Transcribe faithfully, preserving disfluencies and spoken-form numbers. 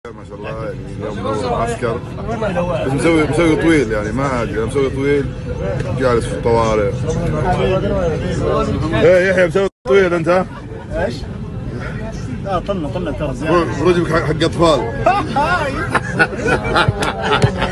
ما شاء الله يعني اليوم منور معسكر بس مسوي مسوي طويل يعني ما ادري انا مسوي طويل جالس في الطوارئ. ايه يحيى مسوي طويل انت؟ ايش؟ لا طلنا طلنا ترى زياده رجلك حق اطفال.